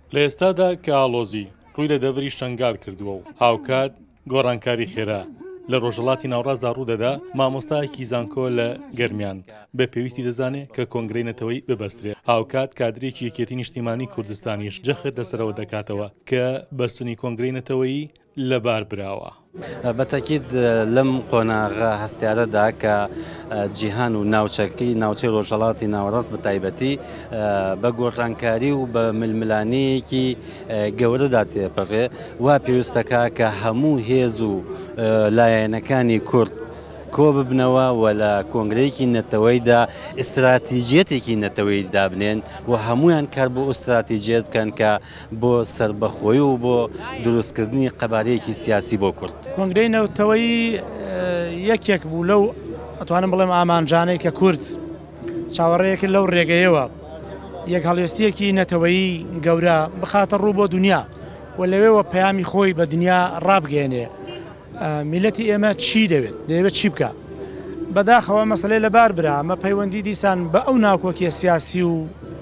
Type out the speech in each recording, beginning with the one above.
لە ئێستادا کە ئاڵۆزی ڕووی لە دەوری شنگال کردووە و هاوکات گۆڕانکاری خێرا لە ڕۆژهەڵاتی ناوڕازدا ڕوودەدا مامۆستایەکی زانکۆ لە گەرمیان بە پێویستی دەزانێت کە کۆنگرەی نەتەوەی ببەسترێت. هاوکات کادرێکی یەکێتی نیشتیمانی کوردستانیش جەخت لەسەرەوە دەکاتەوە کە بەستنی کۆنگرەی نەتەوەیی لەبار براوە. بەتەکید لەم قۆناغا هەستیارەدا کە جیهان و ناوچەکەی ناوچەی ڕۆژهەڵاتی ناوەڕاست بە تایبەتی بە گۆڕانکاری و بە ململانەیەکی گەورەدا تێپەڕێ وا پێویستەکە کە هەموو هێز و لایەنەکانی کورد کۆ ببنەوە و لە کۆنگرەیەکی نەتەوەیدا ئستراتیژیەتێکی نەتەوەی دابنێن و هەمویان کار بۆ ئستراتیژیەت بکەن کە بۆ سربەخۆی و بۆ دروستکردنی قەبارەیەکی سیاسی بۆ کورد. کۆنگرەی نەتەوەیی یەکێک بوو لەو ئەتوانم بڵێم ئامانجانەی کە کورد چاوەڕێیەکە لەو ڕێگەیەوە یەک هەڵوێستیەکی نەتەوەیی گەورە بخاتە ڕوو بۆ دنیا و لەوێەوە پەیامی خۆی بە دنیا ڕابگەێنێ. میلەتی ئێمە چی دەوێت چی بکە بەداخەوە مەسلەی لەبار برا ئەمە پەیوەندی دیسان بە ئەو ناوکۆکیە سیاسی و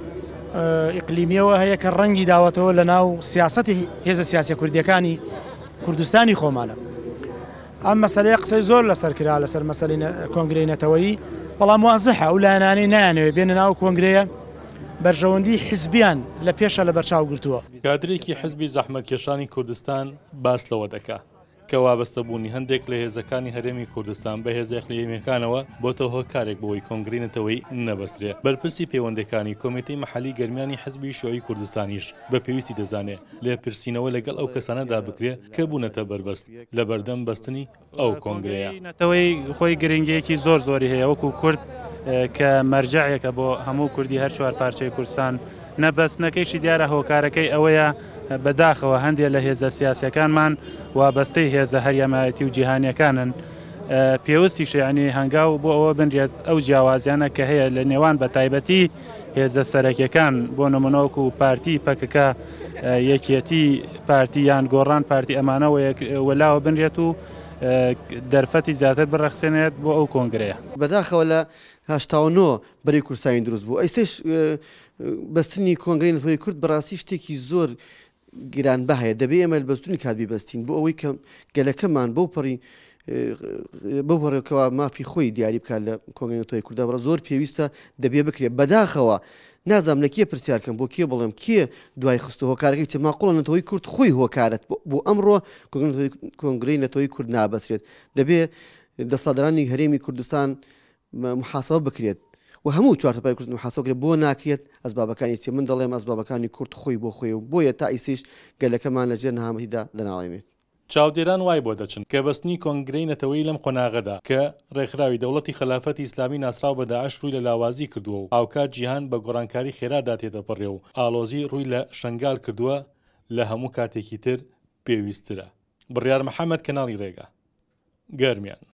ئیقلیمیەوە هەیە کە ڕەنگی داوەتەوە لە ناو سیاسەتی هێزە سیاسی کوردیەکانی کوردستانی خۆمانە. ئەم مەسلەیە قسەی زۆر لەسەر کرا لەسەر مەسەلەی کۆنگرەی نەتەوەیی، بەڵام وازەحە ئەو لایەنانەی نایانەوێت بێنە ناو کۆنگرەیە بەرژەوەندی حیزبیان لە پێشە لە بەرچاو گرتووە. کادرێکی حزبی زەحمەتکێشانی کوردستان باس لەوە دەکات کە وابەستەبوونی هەندێک لە هێزەکانی هەرێمی کوردستان بە هێز ئیقلیمیەکانەوە بۆتە هۆکارێک بۆی کۆنگرەی نەتەوەیی نەبەسترێت. بەرپرسی پەیوەندەکانی کۆمیتەی مەحەلی گەرمیانی حزبی شیوعی کوردستانیش بە پێویستی دەزانێت لێپرسینەوە لەگەڵ ئەو کەسانەدا بکرێت کە بوونەتە بەربەست لە بەردەم بەستنی ئەو کۆنگرەیە. نەتەوەی خۆی گرنگیەکی زۆری هەیە وەکو کورد کە مەرجەعێکە بۆ هەموو کوردی هەر چوار پارچەی کوردستان. نەبەستنەکەیشی دیارە هۆکارەکەی ئەوەیە بەداخەوە هەندێک لە هێزە سیاسەکانمان وابەستەی هێزە هەریەمایەتی و جیهانیەکانن. پێویستی شیانی هەنگاو بۆ ئەوە بنرێت ئەو جیاوازیانە کە هەیە لە نێوان بە تایبەتی هێزە سەرەکیەکان بۆ نمونەوەکو و پارتی پەکەکە یەکێتی پارتی یان گۆڕان پارتی ئەمانەوە وەلاوە بنرێت و دەرفەتی زیاتر بڕەخسێنێت بۆ ئەو کۆنگرەیە. بەداخەوە لە 89 بەری کورسانی دروست بوو. ئەیسش بەستنی کۆنگرەی نەتەوەیی کورد بەڕاستی شتێکی زۆر گرانبەها هەیە. دەبێت ئێمە بەستنی کاتبی بەستین بۆ ئەوەی کە گەلەکەمان بەو پەڕێکەوە مافی خۆی دیاری بکات لە کۆنگرەی نەتەوەیی کورددا بڕە زۆر پێویستە دەبێ بکرێت. بەداخەوە نازام لە کێ پرسیارکەم بۆ کێ بڵێم کێ دوای خستە هۆکارەکەی چ ماقۆڵە نەتەوەی کورد خۆی هۆکارەت بۆ ئەمڕۆ کۆنگرەی نەتەوەیی کورد نابەسرێت. دەبێت دەسەڵاتدارانی هەرێمی کوردستان محاسبە بکرێت و هەموو چوارتەپای کورد محاسبەکرێت بۆ ناکرێت ئەسبابەکانی چی من دەڵێم ئەسبابەکانی کورد خۆی بۆ خۆی و بۆیە تا ئیسیش گەلەکەمان لەژێر نەهامەتیدا دەناڵێمێت. چاودێران وای بۆ دەچن کە بەستنی کۆنگرەی نەتەوەیی لەم قۆناغەدا کە ڕێکخراوی دەوڵەتی خلافەتی ئیسلامی ناسراو بە داعش ڕووی لە لاوازی کردووە و هاوکات جیهان بە گۆڕانکاری خێرادا تێدەپەڕێ و ئاڵۆزی ڕووی لە شنگال کردووە لە هەموو کاتێکی تر پێویسترە. بڕیار محەممەد کەناڵی ڕێگا گەرمیان.